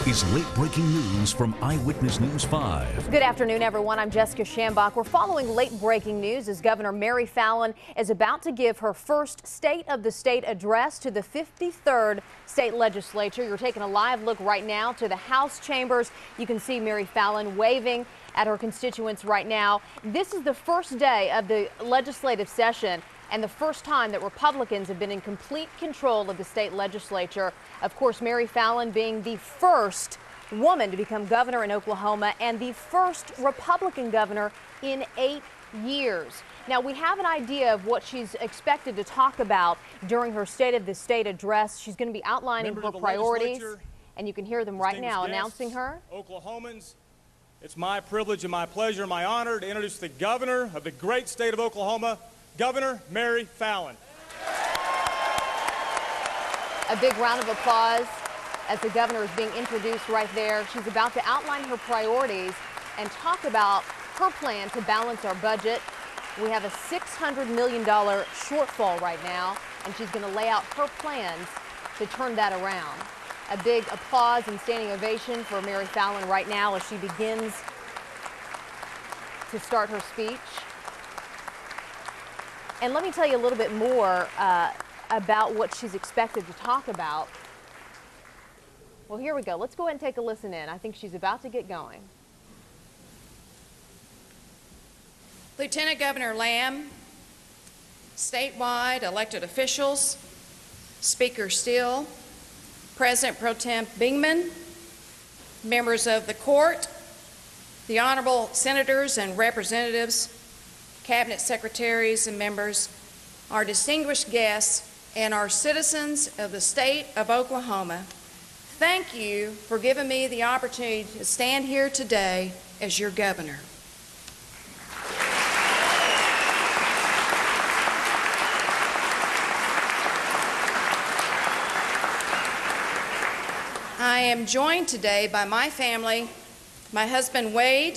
is late-breaking news from Eyewitness News 5. Good afternoon, everyone. I'm Jessica Shambach. We're following late-breaking news as Governor Mary Fallin is about to give her first State of the State address to the 53rd state legislature. You're taking a live look right now to the House chambers. You can see Mary Fallin waving at her constituents right now. This is the first day of the legislative session and the first time that Republicans have been in complete control of the state legislature. Of course, Mary Fallin being the first woman to become governor in Oklahoma and the first Republican governor in 8 years. Now, we have an idea of what she's expected to talk about during her State of the State address. She's going to be outlining her priorities, and you can hear them right now announcing her. Oklahomans, it's my privilege and my pleasure and my honor to introduce the governor of the great state of Oklahoma, Governor Mary Fallin. A big round of applause as the governor is being introduced right there. She's about to outline her priorities and talk about her plan to balance our budget. We have a $600 million shortfall right now, and she's going to lay out her plans to turn that around. A big applause and standing ovation for Mary Fallin right now as she begins to start her speech. And let me tell you a little bit more about what she's expected to talk about. Well, here we go. Let's go ahead and take a listen in. I think she's about to get going. Lieutenant Governor Lamb, statewide elected officials, Speaker Steele, President Pro Tem Bingman, members of the court, the honorable senators and representatives, cabinet secretaries and members, our distinguished guests, and our citizens of the state of Oklahoma, thank you for giving me the opportunity to stand here today as your governor. I am joined today by my family, my husband Wade,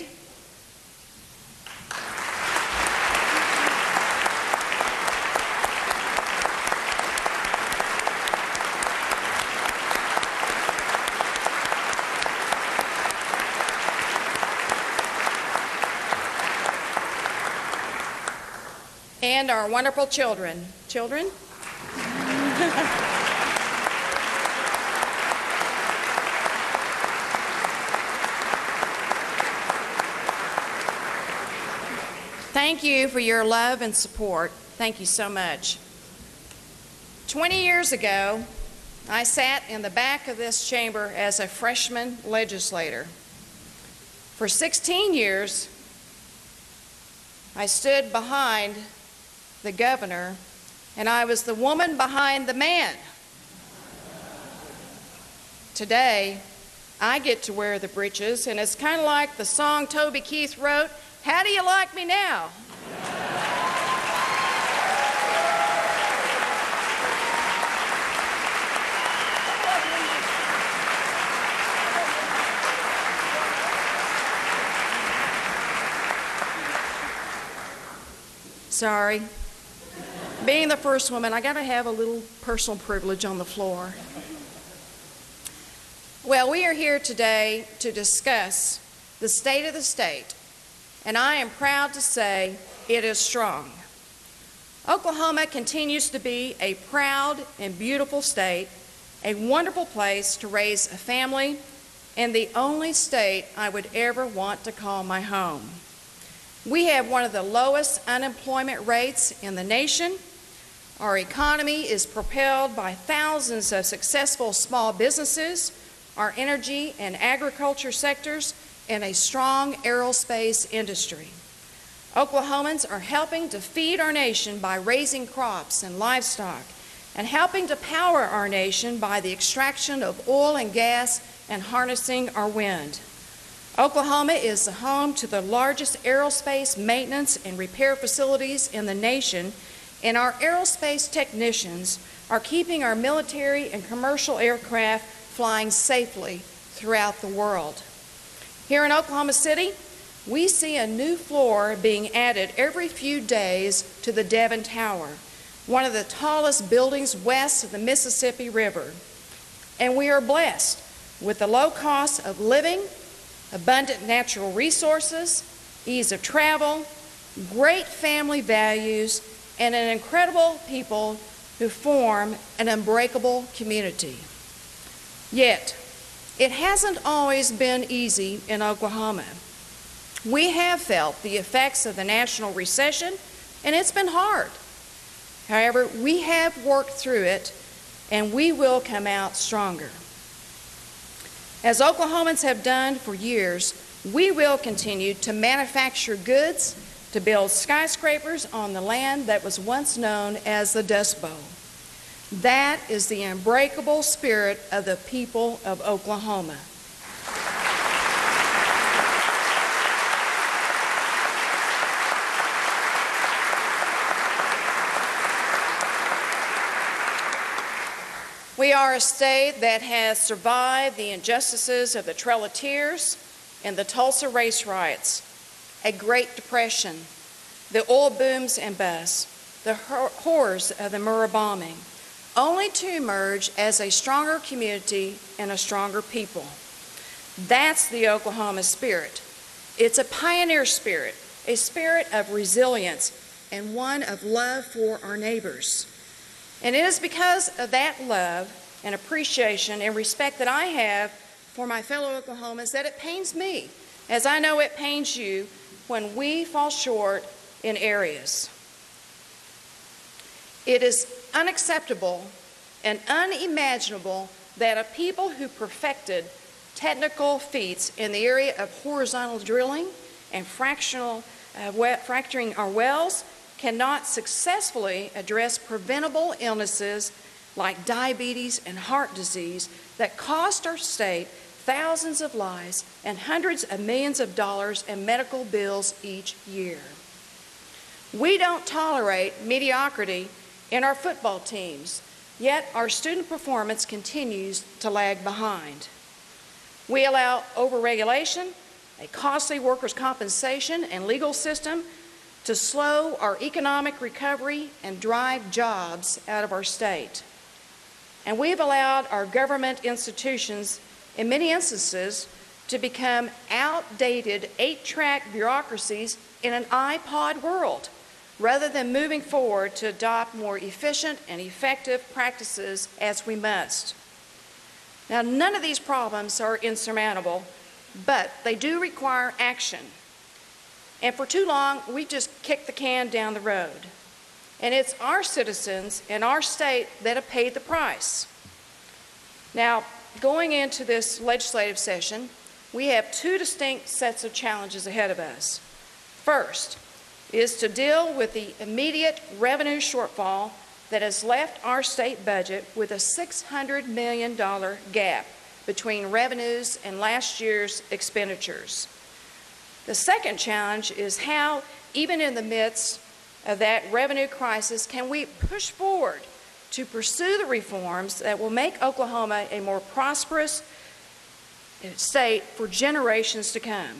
and our wonderful children. Children? Thank you for your love and support. Thank you so much. 20 years ago, I sat in the back of this chamber as a freshman legislator. For 16 years, I stood behind the governor, and I was the woman behind the man. Today, I get to wear the breeches, and it's kind of like the song Toby Keith wrote, "How do you like me now?" Sorry. Being the first woman, I got to have a little personal privilege on the floor. Well, we are here today to discuss the state of the state, and I am proud to say it is strong. Oklahoma continues to be a proud and beautiful state, a wonderful place to raise a family, and the only state I would ever want to call my home. We have one of the lowest unemployment rates in the nation. Our economy is propelled by thousands of successful small businesses, our energy and agriculture sectors, and a strong aerospace industry. Oklahomans are helping to feed our nation by raising crops and livestock, and helping to power our nation by the extraction of oil and gas and harnessing our wind. Oklahoma is the home to the largest aerospace maintenance and repair facilities in the nation, and our aerospace technicians are keeping our military and commercial aircraft flying safely throughout the world. Here in Oklahoma City, we see a new floor being added every few days to the Devon Tower, one of the tallest buildings west of the Mississippi River. And we are blessed with the low cost of living, abundant natural resources, ease of travel, great family values, and an incredible people who form an unbreakable community. Yet, it hasn't always been easy in Oklahoma. We have felt the effects of the national recession, and it's been hard. However, we have worked through it, and we will come out stronger. As Oklahomans have done for years, we will continue to manufacture goods, to build skyscrapers on the land that was once known as the Dust Bowl. That is the unbreakable spirit of the people of Oklahoma. We are a state that has survived the injustices of the Trail of Tears and the Tulsa race riots, a Great Depression, the oil booms and busts, the horrors of the Murrah bombing, only to emerge as a stronger community and a stronger people. That's the Oklahoma spirit. It's a pioneer spirit, a spirit of resilience, and one of love for our neighbors. And it is because of that love and appreciation and respect that I have for my fellow Oklahomans that it pains me, as I know it pains you, when we fall short in areas. It is unacceptable and unimaginable that a people who perfected technical feats in the area of horizontal drilling and fracturing our wells cannot successfully address preventable illnesses like diabetes and heart disease that cost our state thousands of lives and hundreds of millions of dollars in medical bills each year. We don't tolerate mediocrity in our football teams, yet our student performance continues to lag behind. We allow overregulation, a costly workers' compensation and legal system to slow our economic recovery and drive jobs out of our state. And we've allowed our government institutions, in many instances, to become outdated 8-track bureaucracies in an iPod world, rather than moving forward to adopt more efficient and effective practices as we must. Now, none of these problems are insurmountable, but they do require action. And for too long, we just kicked the can down the road. And it's our citizens in our state that have paid the price. Now, going into this legislative session, we have two distinct sets of challenges ahead of us. First is to deal with the immediate revenue shortfall that has left our state budget with a $600 million gap between revenues and last year's expenditures. The second challenge is how, even in the midst of that revenue crisis, can we push forward to pursue the reforms that will make Oklahoma a more prosperous state for generations to come.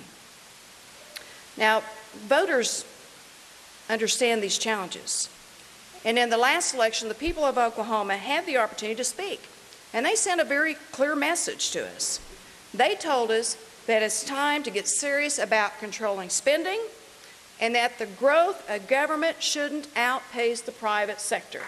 Now, voters understand these challenges. And in the last election, the people of Oklahoma had the opportunity to speak. And they sent a very clear message to us. They told us that it's time to get serious about controlling spending and that the growth of government shouldn't outpace the private sector.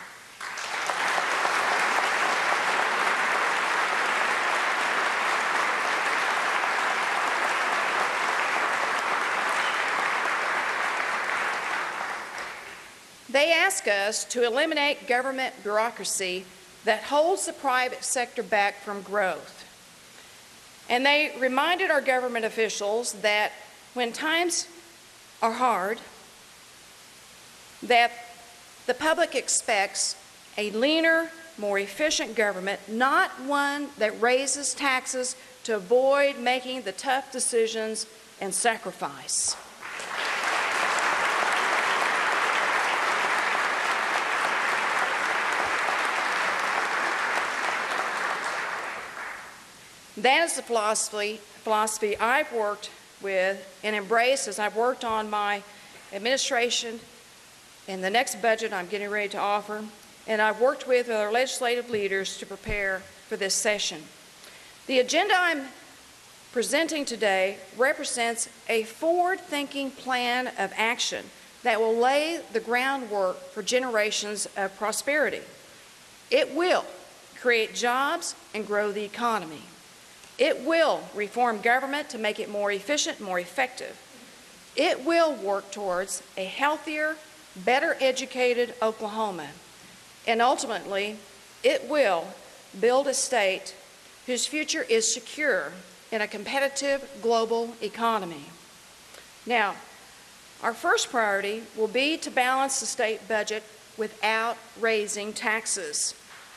They ask us to eliminate government bureaucracy that holds the private sector back from growth. And they reminded our government officials that when times are hard, that the public expects a leaner, more efficient government, not one that raises taxes to avoid making the tough decisions and sacrifice. That is the philosophy I've worked with and embraced as I've worked on my administration and the next budget I'm getting ready to offer, and I've worked with our legislative leaders to prepare for this session. The agenda I'm presenting today represents a forward-thinking plan of action that will lay the groundwork for generations of prosperity. It will create jobs and grow the economy. It will reform government to make it more efficient, more effective. It will work towards a healthier, better educated Oklahoma. And ultimately, it will build a state whose future is secure in a competitive global economy. Now, our first priority will be to balance the state budget without raising taxes.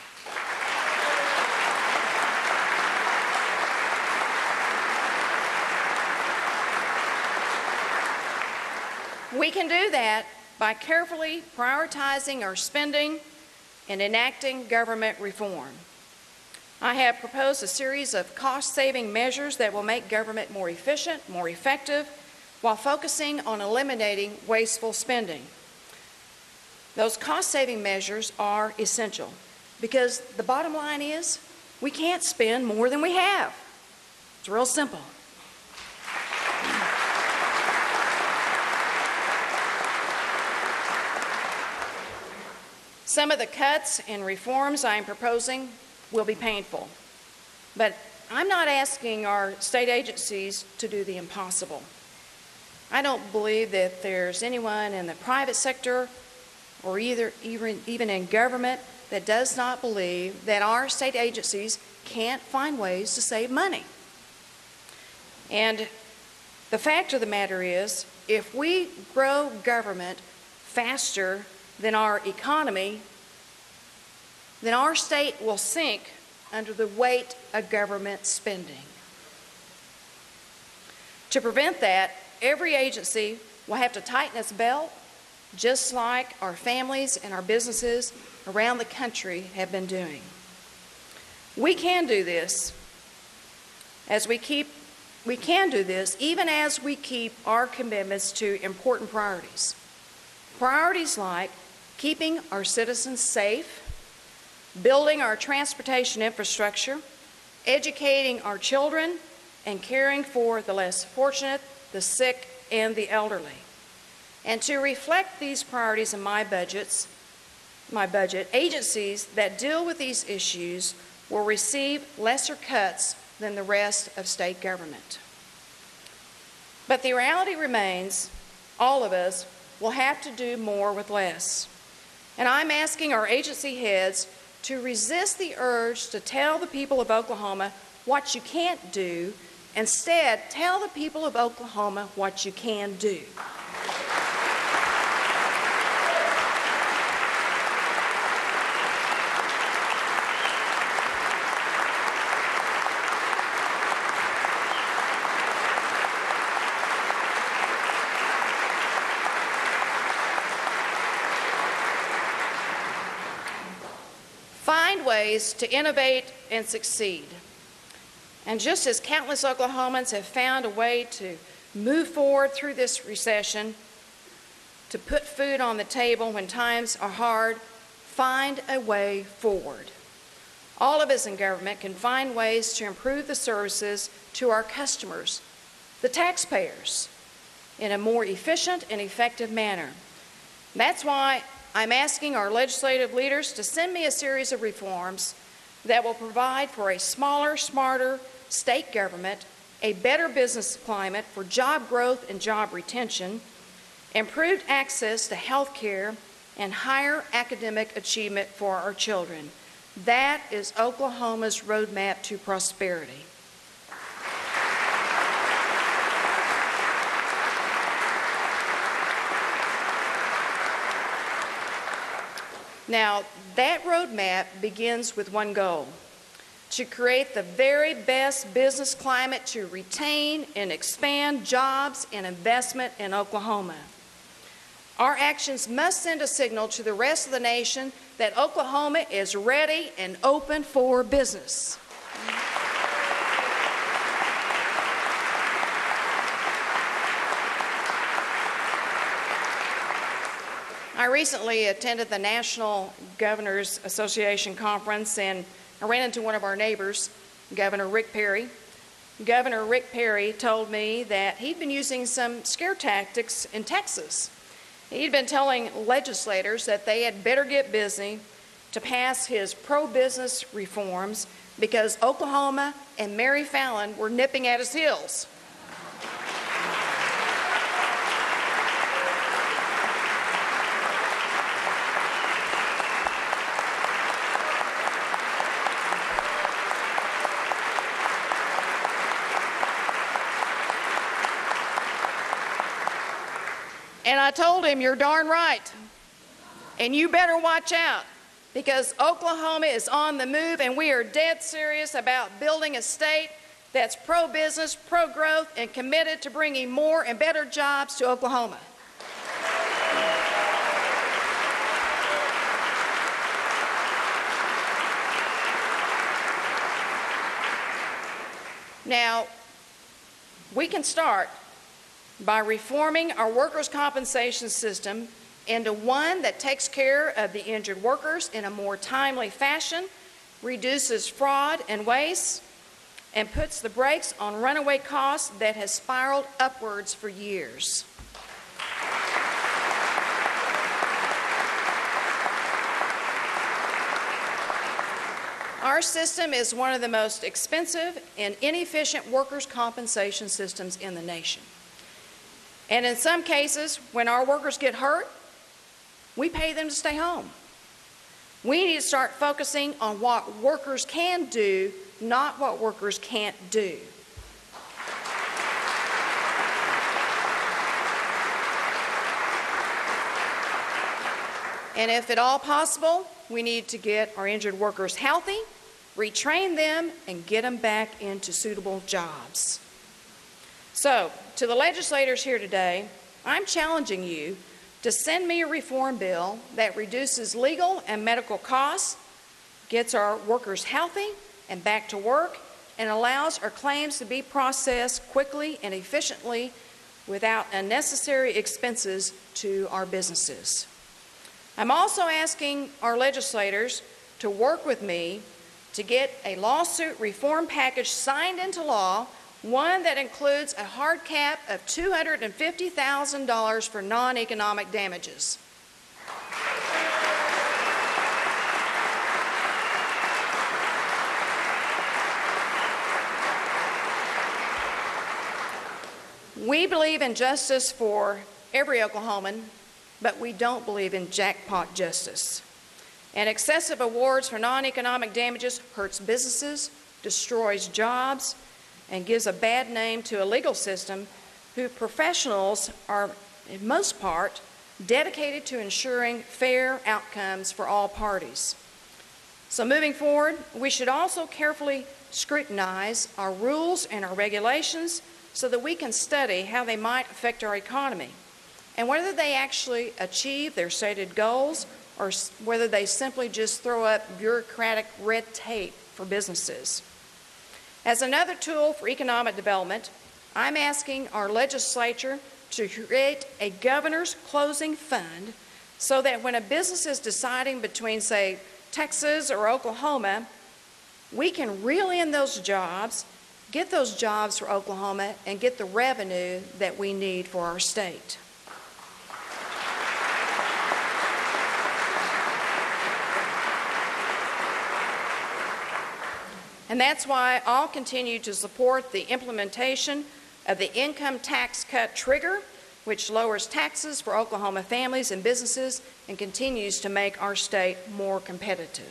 We can do that by carefully prioritizing our spending and enacting government reform. I have proposed a series of cost-saving measures that will make government more efficient, more effective, while focusing on eliminating wasteful spending. Those cost-saving measures are essential because the bottom line is we can't spend more than we have. It's real simple. Some of the cuts and reforms I am proposing will be painful, but I'm not asking our state agencies to do the impossible. I don't believe that there's anyone in the private sector or even in government that does not believe that our state agencies can't find ways to save money. And the fact of the matter is, if we grow government faster than our economy, then our state will sink under the weight of government spending. To prevent that, every agency will have to tighten its belt, just like our families and our businesses around the country have been doing. We can do this even as we keep our commitments to important priorities. Priorities like keeping our citizens safe, building our transportation infrastructure, educating our children, and caring for the less fortunate, the sick, and the elderly. And to reflect these priorities in my budget, agencies that deal with these issues will receive lesser cuts than the rest of state government. But the reality remains, all of us will have to do more with less. And I'm asking our agency heads to resist the urge to tell the people of Oklahoma what you can't do. Instead, tell the people of Oklahoma what you can do. Find ways to innovate and succeed. And just as countless Oklahomans have found a way to move forward through this recession, to put food on the table when times are hard, find a way forward. All of us in government can find ways to improve the services to our customers, the taxpayers, in a more efficient and effective manner. That's why I'm asking our legislative leaders to send me a series of reforms that will provide for a smaller, smarter state government, a better business climate for job growth and job retention, improved access to health care, and higher academic achievement for our children. That is Oklahoma's roadmap to prosperity. Now, that roadmap begins with one goal: to create the very best business climate to retain and expand jobs and investment in Oklahoma. Our actions must send a signal to the rest of the nation that Oklahoma is ready and open for business. I recently attended the National Governors Association conference, and I ran into one of our neighbors Governor Rick Perry. Governor Rick Perry told me that he'd been using some scare tactics in Texas. He'd been telling legislators that they had better get busy to pass his pro-business reforms because Oklahoma and Mary Fallin were nipping at his heels. And I told him, you're darn right. And you better watch out, because Oklahoma is on the move, and we are dead serious about building a state that's pro-business, pro-growth, and committed to bringing more and better jobs to Oklahoma. Now, we can start by reforming our workers' compensation system into one that takes care of the injured workers in a more timely fashion, reduces fraud and waste, and puts the brakes on runaway costs that has spiraled upwards for years. Our system is one of the most expensive and inefficient workers' compensation systems in the nation. And in some cases, when our workers get hurt, we pay them to stay home. We need to start focusing on what workers can do, not what workers can't do. And if at all possible, we need to get our injured workers healthy, retrain them, and get them back into suitable jobs. So, to the legislators here today, I'm challenging you to send me a reform bill that reduces legal and medical costs, gets our workers healthy and back to work, and allows our claims to be processed quickly and efficiently without unnecessary expenses to our businesses. I'm also asking our legislators to work with me to get a lawsuit reform package signed into law, one that includes a hard cap of $250,000 for non-economic damages. We believe in justice for every Oklahoman, but we don't believe in jackpot justice. And excessive awards for non-economic damages hurts businesses, destroys jobs, and gives a bad name to a legal system whose professionals are, in most part, dedicated to ensuring fair outcomes for all parties. So moving forward, we should also carefully scrutinize our rules and our regulations so that we can study how they might affect our economy and whether they actually achieve their stated goals or whether they simply just throw up bureaucratic red tape for businesses. As another tool for economic development, I'm asking our legislature to create a governor's closing fund so that when a business is deciding between, say, Texas or Oklahoma, we can reel in those jobs, get those jobs for Oklahoma, and get the revenue that we need for our state. And that's why I'll continue to support the implementation of the income tax cut trigger, which lowers taxes for Oklahoma families and businesses and continues to make our state more competitive.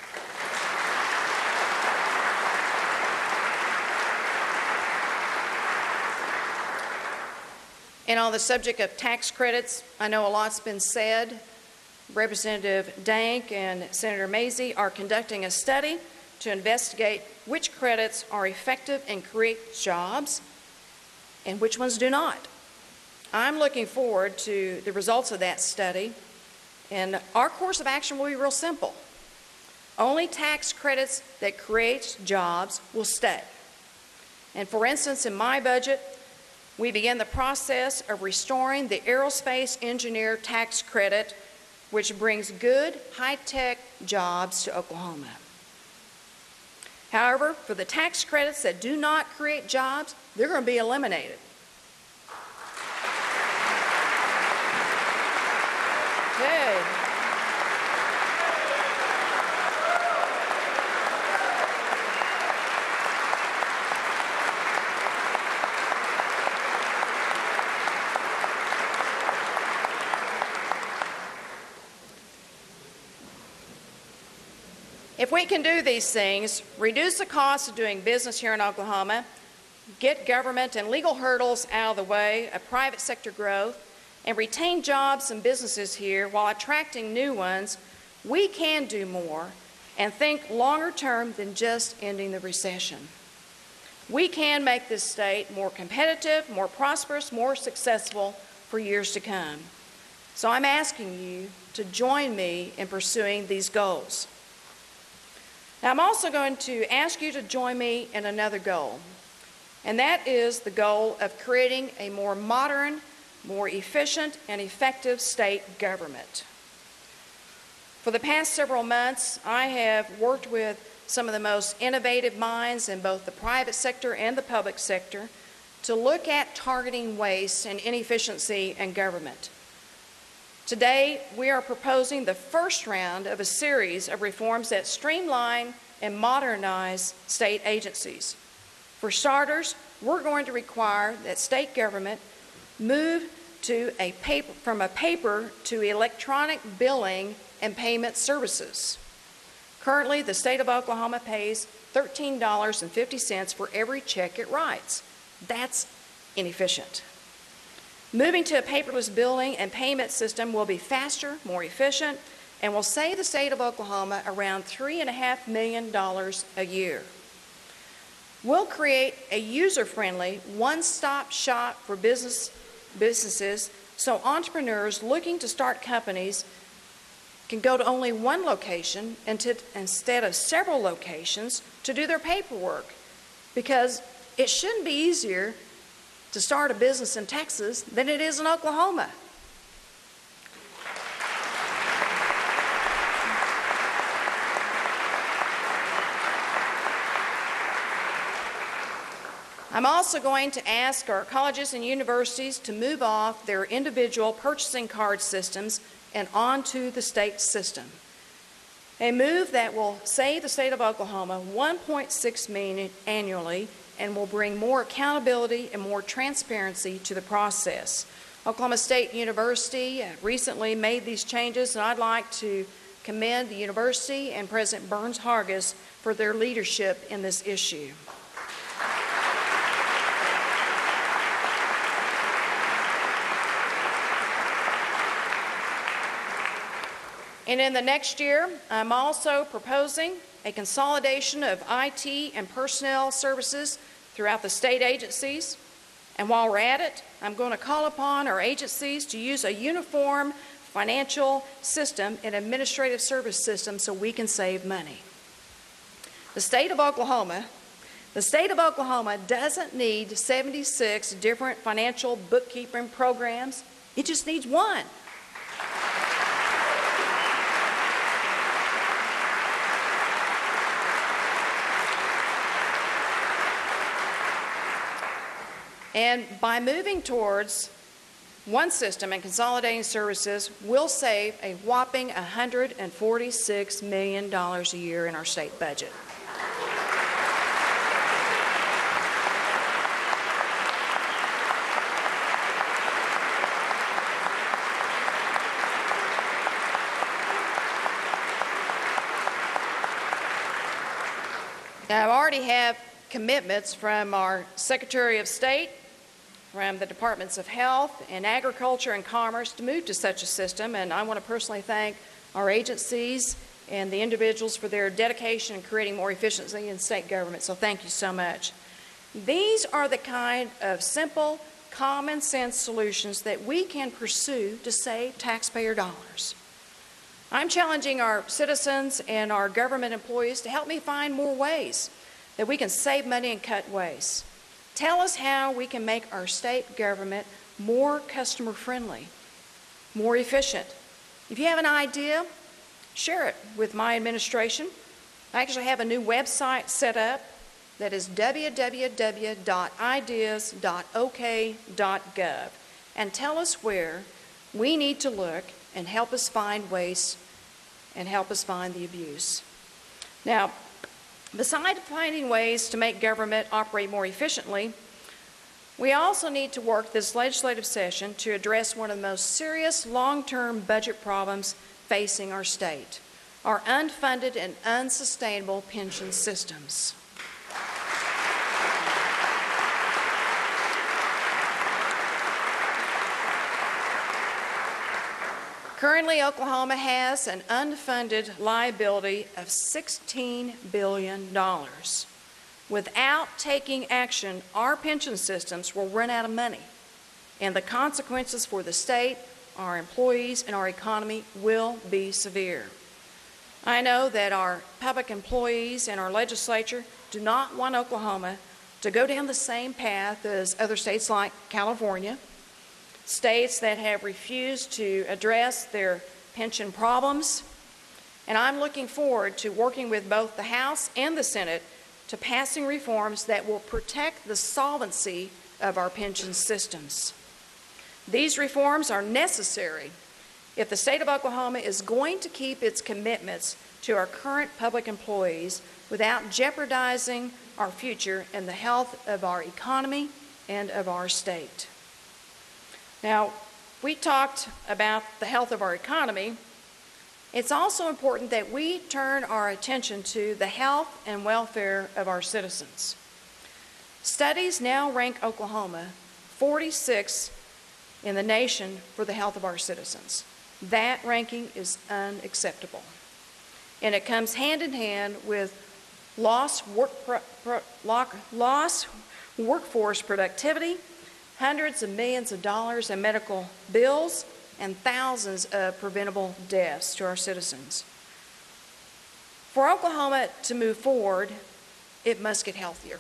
And on the subject of tax credits, I know a lot's been said. Representative Dank and Senator Mazie are conducting a study to investigate which credits are effective and create jobs and which ones do not. I'm looking forward to the results of that study, and our course of action will be real simple. Only tax credits that create jobs will stay. And for instance, in my budget, we begin the process of restoring the aerospace engineer tax credit, which brings good, high-tech jobs to Oklahoma. However, for the tax credits that do not create jobs, they're going to be eliminated. Okay. If we can do these things, reduce the cost of doing business here in Oklahoma, get government and legal hurdles out of the way of private sector growth, and retain jobs and businesses here while attracting new ones, we can do more and think longer term than just ending the recession. We can make this state more competitive, more prosperous, more successful for years to come. So I'm asking you to join me in pursuing these goals. Now, I'm also going to ask you to join me in another goal, and that is the goal of creating a more modern, more efficient, and effective state government. For the past several months, I have worked with some of the most innovative minds in both the private sector and the public sector to look at targeting waste and inefficiency in government. Today, we are proposing the first round of a series of reforms that streamline and modernize state agencies. For starters, we're going to require that state government move from a paper to electronic billing and payment services. Currently, the state of Oklahoma pays $13.50 for every check it writes. That's inefficient. Moving to a paperless billing and payment system will be faster, more efficient, and will save the state of Oklahoma around $3.5 million a year. We'll create a user-friendly, one-stop shop for businesses so entrepreneurs looking to start companies can go to only one location instead of several locations to do their paperwork, because it shouldn't be easier to start a business in Texas than it is in Oklahoma. I'm also going to ask our colleges and universities to move off their individual purchasing card systems and onto the state system. A move that will save the state of Oklahoma $1.6 million annually and will bring more accountability and more transparency to the process. Oklahoma State University recently made these changes, and I'd like to commend the university and President Burns Hargis for their leadership in this issue. And in the next year, I'm also proposing a consolidation of IT and personnel services throughout the state agencies. And while we're at it, I'm going to call upon our agencies to use a uniform financial system and administrative service system so we can save money. The state of Oklahoma doesn't need 76 different financial bookkeeping programs. It just needs one. And by moving towards one system and consolidating services, we'll save a whopping $146 million a year in our state budget. Now, I already have commitments from our Secretary of State, from the Departments of Health and Agriculture and Commerce to move to such a system, and I want to personally thank our agencies and the individuals for their dedication in creating more efficiency in state government, so thank you so much. These are the kind of simple, common sense solutions that we can pursue to save taxpayer dollars. I'm challenging our citizens and our government employees to help me find more ways that we can save money and cut waste. Tell us how we can make our state government more customer-friendly, more efficient. If you have an idea, share it with my administration I actually have a new website set up that is www.ideas.ok.gov, and tell us where we need to look and help us find waste and help us find the abuse. Now, besides finding ways to make government operate more efficiently, we also need to work this legislative session to address one of the most serious long-term budget problems facing our state: our unfunded and unsustainable pension systems. Currently, Oklahoma has an unfunded liability of $16 billion. Without taking action, our pension systems will run out of money, and the consequences for the state, our employees, and our economy will be severe. I know that our public employees and our legislature do not want Oklahoma to go down the same path as other states like California, states that have refused to address their pension problems. And I'm looking forward to working with both the House and the Senate to passing reforms that will protect the solvency of our pension systems. These reforms are necessary if the state of Oklahoma is going to keep its commitments to our current public employees without jeopardizing our future and the health of our economy and of our state. Now, we talked about the health of our economy. It's also important that we turn our attention to the health and welfare of our citizens. Studies now rank Oklahoma 46th in the nation for the health of our citizens. That ranking is unacceptable. And it comes hand in hand with lost workforce productivity, hundreds of millions of dollars in medical bills, and thousands of preventable deaths to our citizens. For Oklahoma to move forward, it must get healthier.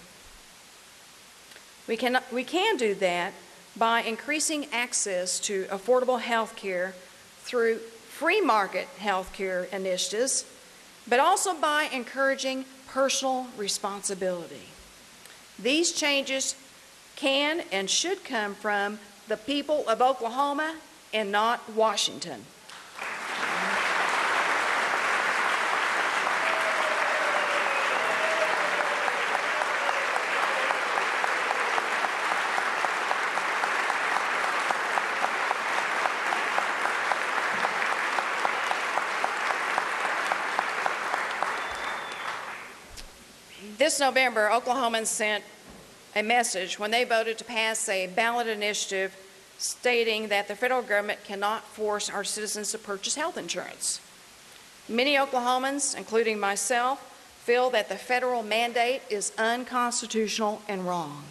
We can do that by increasing access to affordable health care through free market health care initiatives, but also by encouraging personal responsibility. These changes can and should come from the people of Oklahoma and not Washington. This November, Oklahomans sent a message when they voted to pass a ballot initiative stating that the federal government cannot force our citizens to purchase health insurance. Many Oklahomans, including myself, feel that the federal mandate is unconstitutional and wrong.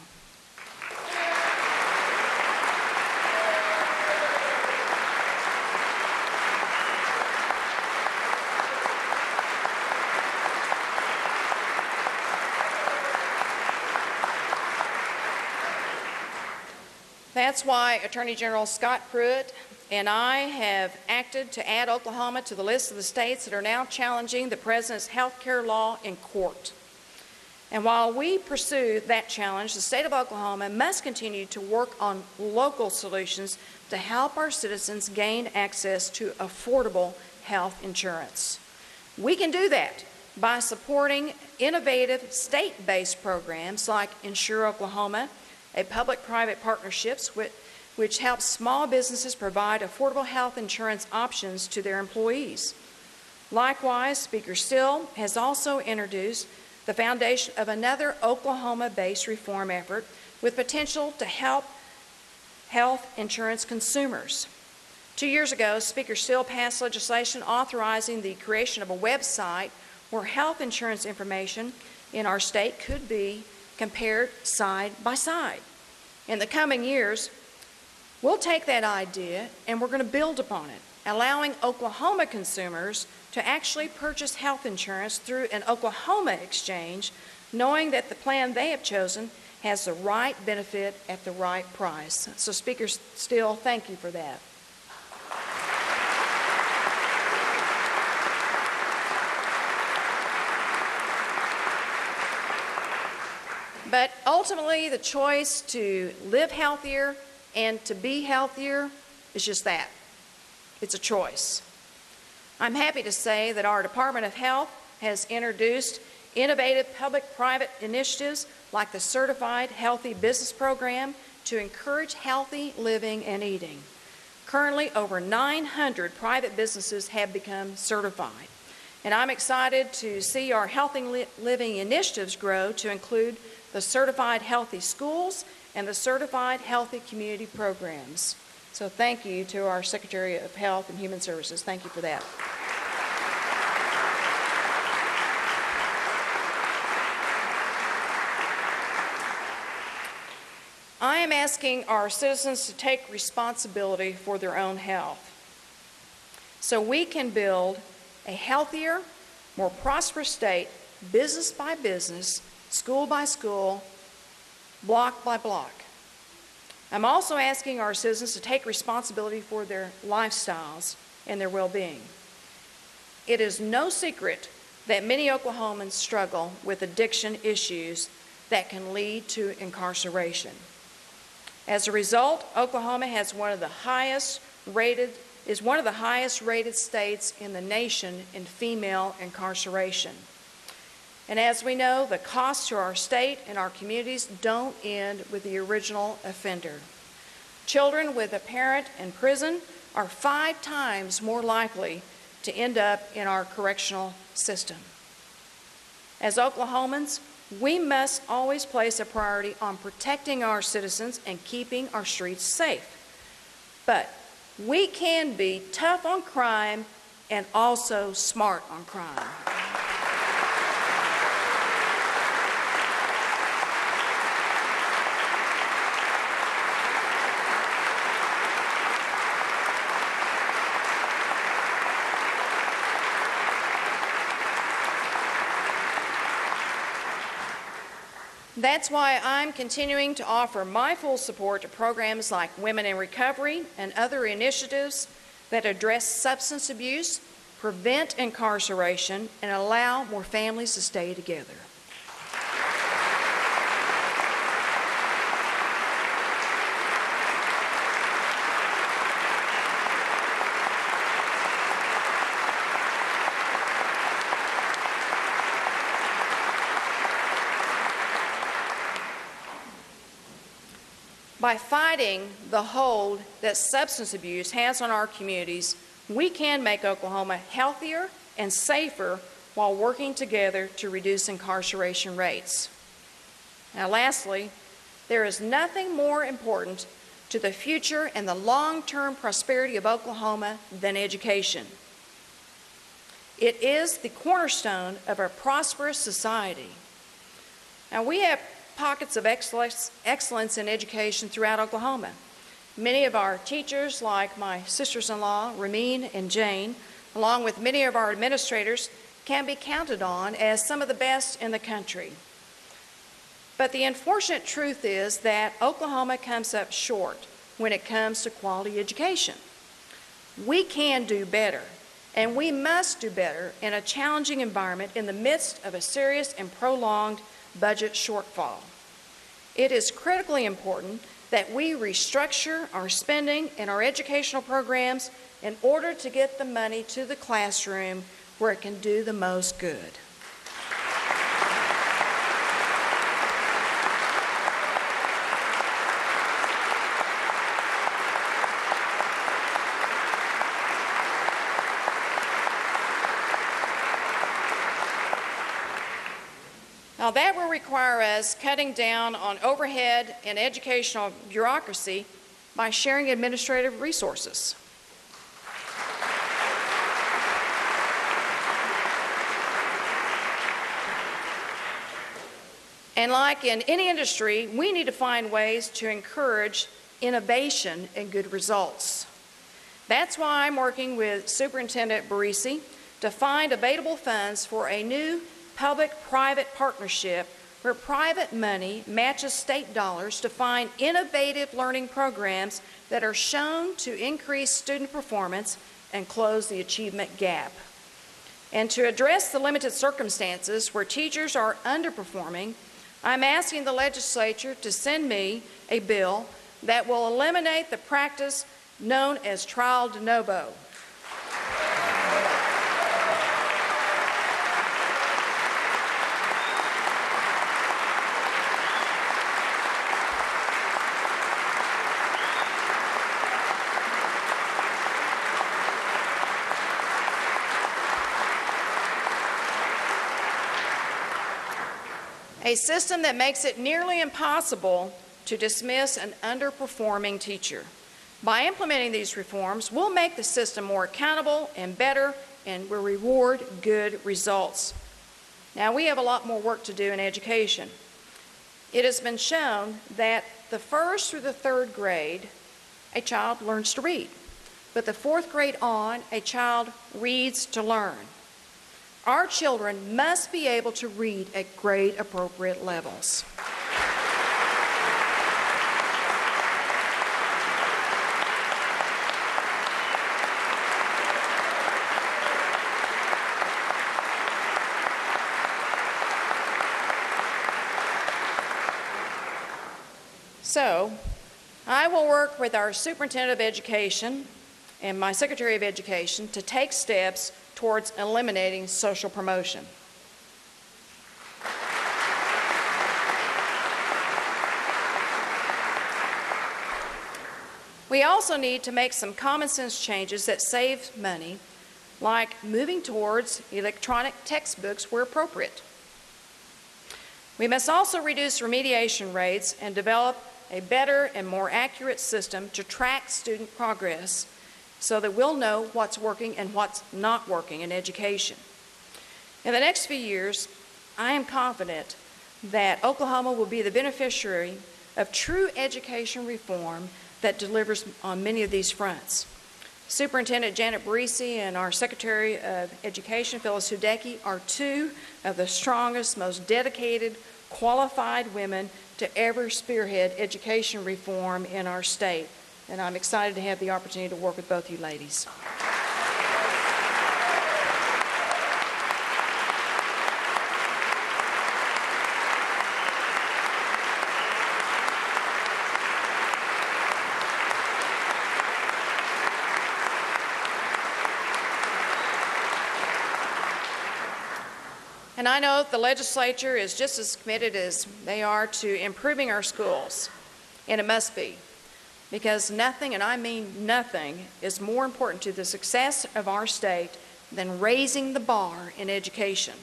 That's why Attorney General Scott Pruitt and I have acted to add Oklahoma to the list of the states that are now challenging the President's health care law in court. And while we pursue that challenge, the state of Oklahoma must continue to work on local solutions to help our citizens gain access to affordable health insurance. We can do that by supporting innovative state-based programs like Insure Oklahoma, a public-private partnerships which helps small businesses provide affordable health insurance options to their employees. Likewise, Speaker Still has also introduced the foundation of another Oklahoma-based reform effort with potential to help health insurance consumers. 2 years ago, Speaker Still passed legislation authorizing the creation of a website where health insurance information in our state could be compared side by side. In the coming years, we'll take that idea and we're going to build upon it, allowing Oklahoma consumers to actually purchase health insurance through an Oklahoma exchange, knowing that the plan they have chosen has the right benefit at the right price. So, Speaker Still, thank you for that. But ultimately, the choice to live healthier and to be healthier is just that. It's a choice. I'm happy to say that our Department of Health has introduced innovative public-private initiatives like the Certified Healthy Business Program to encourage healthy living and eating. Currently, over 900 private businesses have become certified. And I'm excited to see our healthy living initiatives grow to include the Certified Healthy Schools and the Certified Healthy Community Programs. So thank you to our Secretary of Health and Human Services. Thank you for that. I am asking our citizens to take responsibility for their own health so we can build a healthier, more prosperous state, business by business, school by school, block by block. I'm also asking our citizens to take responsibility for their lifestyles and their well-being. It is no secret that many Oklahomans struggle with addiction issues that can lead to incarceration. As a result, Oklahoma has one of the highest rated states in the nation in female incarceration. And as we know, the costs to our state and our communities don't end with the original offender. Children with a parent in prison are 5 times more likely to end up in our correctional system. As Oklahomans, we must always place a priority on protecting our citizens and keeping our streets safe. But we can be tough on crime and also smart on crime. That's why I'm continuing to offer my full support to programs like Women in Recovery and other initiatives that address substance abuse, prevent incarceration, and allow more families to stay together. By fighting the hold that substance abuse has on our communities, we can make Oklahoma healthier and safer while working together to reduce incarceration rates. Now, lastly, there is nothing more important to the future and the long-term prosperity of Oklahoma than education. It is the cornerstone of a prosperous society. Now, we have pockets of excellence in education throughout Oklahoma. Many of our teachers, like my sisters-in-law, Rameen and Jane, along with many of our administrators, can be counted on as some of the best in the country. But the unfortunate truth is that Oklahoma comes up short when it comes to quality education. We can do better, and we must do better in a challenging environment in the midst of a serious and prolonged budget shortfall. It is critically important that we restructure our spending in our educational programs in order to get the money to the classroom where it can do the most good. Now, that will require us cutting down on overhead and educational bureaucracy by sharing administrative resources. And like in any industry, we need to find ways to encourage innovation and good results. That's why I'm working with Superintendent Barisi to find available funds for a new public-private partnership where private money matches state dollars to find innovative learning programs that are shown to increase student performance and close the achievement gap. And to address the limited circumstances where teachers are underperforming, I'm asking the legislature to send me a bill that will eliminate the practice known as trial de novo. A system that makes it nearly impossible to dismiss an underperforming teacher. By implementing these reforms, we'll make the system more accountable and better, and we'll reward good results. Now, we have a lot more work to do in education. It has been shown that the first through the third grade, a child learns to read. But the fourth grade on, a child reads to learn. Our children must be able to read at grade-appropriate levels. So, I will work with our Superintendent of Education and my Secretary of Education to take steps towards eliminating social promotion. We also need to make some common sense changes that save money, like moving towards electronic textbooks where appropriate. We must also reduce remediation rates and develop a better and more accurate system to track student progress so that we'll know what's working and what's not working in education. In the next few years, I am confident that Oklahoma will be the beneficiary of true education reform that delivers on many of these fronts. Superintendent Janet Barisi and our Secretary of Education, Phyllis Hudecki, are two of the strongest, most dedicated, qualified women to ever spearhead education reform in our state. And I'm excited to have the opportunity to work with both you ladies. And I know the legislature is just as committed as they are to improving our schools, and it must be. Because nothing, and I mean nothing, is more important to the success of our state than raising the bar in education.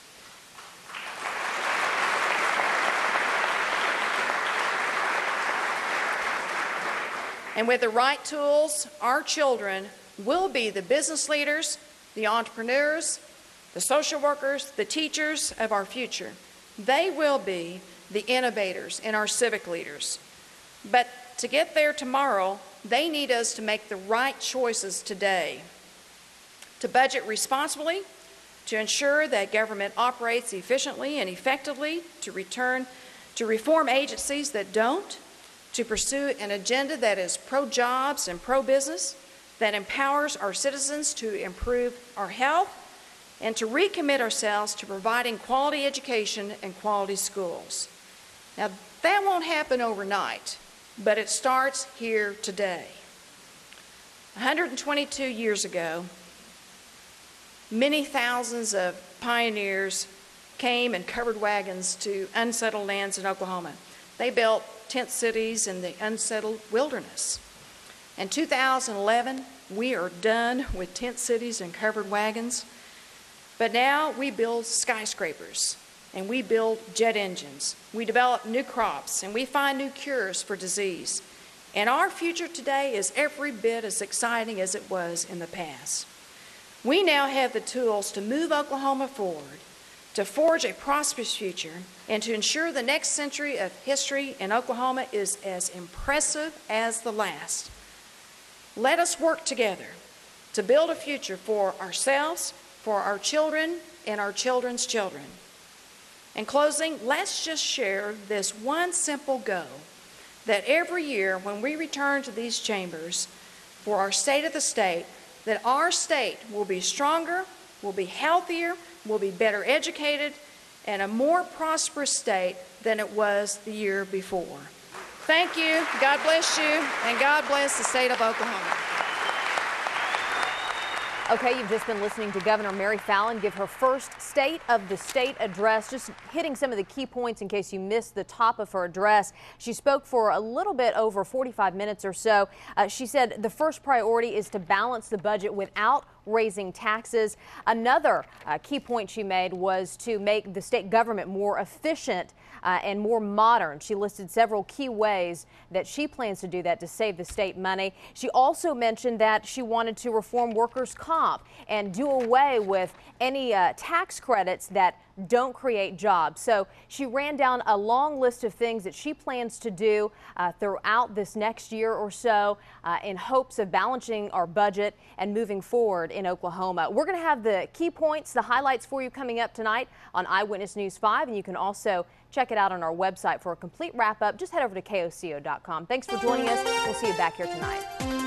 And with the right tools, our children will be the business leaders, the entrepreneurs, the social workers, the teachers of our future. They will be the innovators and our civic leaders. But to get there tomorrow, they need us to make the right choices today. To budget responsibly, to ensure that government operates efficiently and effectively, to reform agencies that don't, to pursue an agenda that is pro-jobs and pro-business, that empowers our citizens to improve our health, and to recommit ourselves to providing quality education and quality schools. Now, that won't happen overnight, but it starts here today. 122 years ago, many thousands of pioneers came in covered wagons to unsettled lands in Oklahoma. They built tent cities in the unsettled wilderness. In 2011, we are done with tent cities and covered wagons. But now we build skyscrapers, and we build jet engines. We develop new crops, and we find new cures for disease. And our future today is every bit as exciting as it was in the past. We now have the tools to move Oklahoma forward, to forge a prosperous future, and to ensure the next century of history in Oklahoma is as impressive as the last. Let us work together to build a future for ourselves, for our children, and our children's children. In closing, let's just share this one simple goal, that every year when we return to these chambers for our State of the State, that our state will be stronger, will be healthier, will be better educated, and a more prosperous state than it was the year before. Thank you, God bless you, and God bless the state of Oklahoma. Okay, you've just been listening to Governor Mary Fallin give her first State of the State address, just hitting some of the key points in case you missed the top of her address. She spoke for a little bit over 45 minutes or so. She said the first priority is to balance the budget without raising taxes. Another key point she made was to make the state government more efficient and more modern. She listed several key ways that she plans to do that to save the state money. She also mentioned that she wanted to reform workers' comp and do away with any tax credits that don't create jobs. So she ran down a long list of things that she plans to do throughout this next year or so in hopes of balancing our budget and moving forward in Oklahoma. We're going to have the key points, the highlights for you coming up tonight on Eyewitness News 5, and you can also check it out on our website for a complete wrap-up. Just head over to KOCO.com. Thanks for joining us. We'll see you back here tonight.